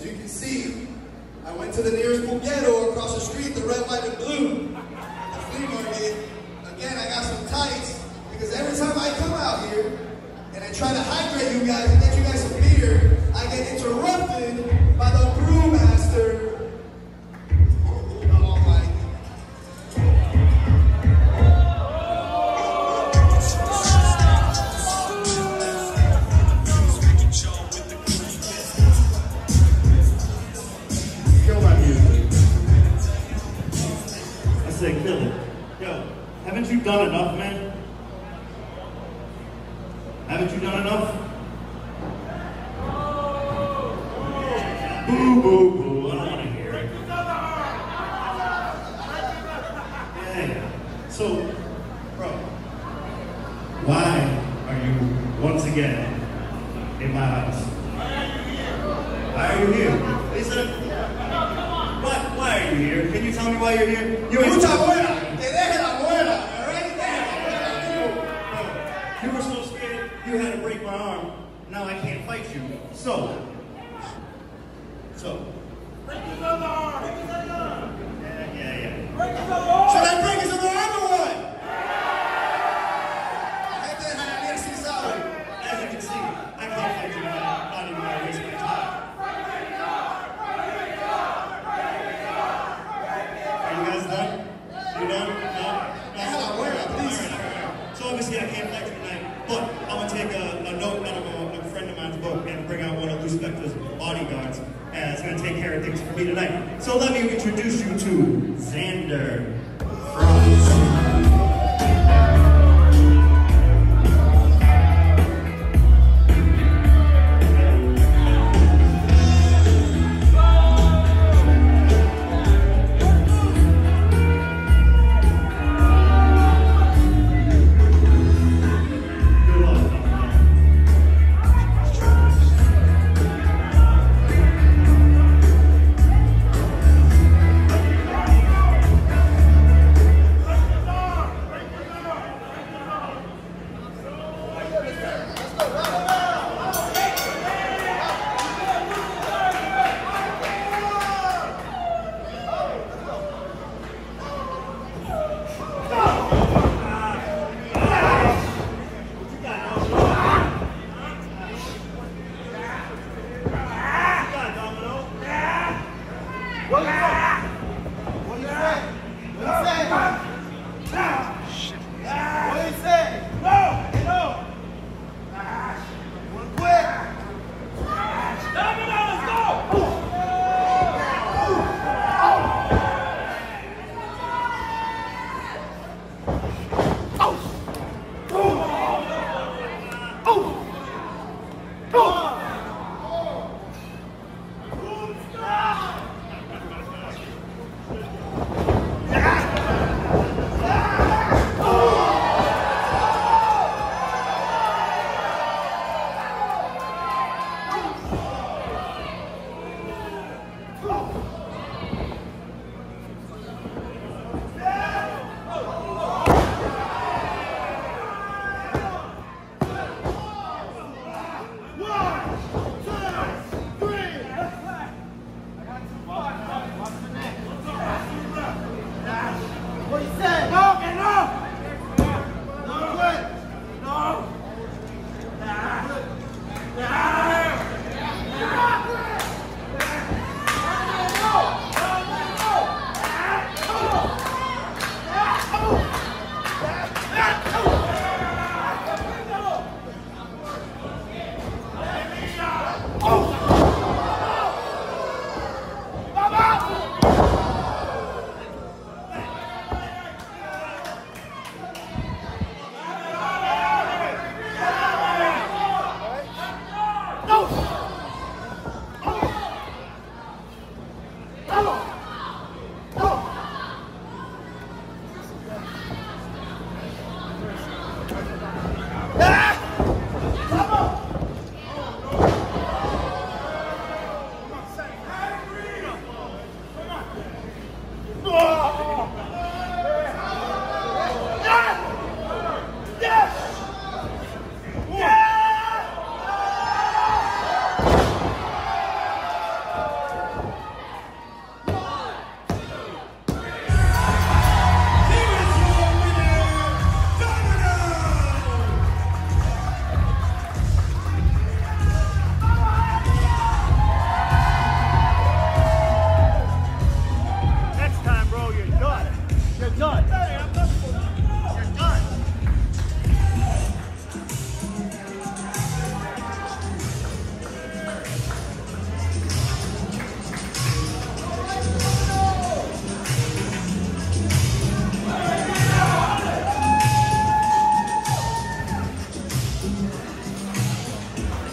As you can see, I went to the nearest Bugetto across the street, the red, white, and blue, the flea market. Again, I got some tights, because every time I come out here, and I try to hydrate you guys and get you guys some beer, I get interrupted by the brewmaster. Kill it. Yo, haven't you done enough, man? Haven't you done enough? Boo, boo, boo. I don't want to hear it. Yeah. So, bro, why are you once again in my house? Why are you here? Lisa? Why are you here? Can you tell me why you're here? Mucha buena, te deje la buena, right there. You were so scared, you had to break my arm. Now I can't fight you. So. Break his other arm. Yeah. Break his other arm. Should I break his other arm or what? As you can see, I can't fight you now. Not even gonna waste my time. You done? No? So obviously I can't fight you tonight, but I'm gonna take a note out of a friend of mine's book and bring out one of Lou Spector's bodyguards, and it's gonna take care of things for me tonight. So let me introduce you to Xander from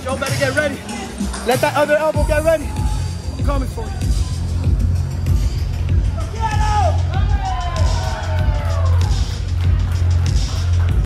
Joe better get ready. Let that other elbow get ready. I'm coming for you.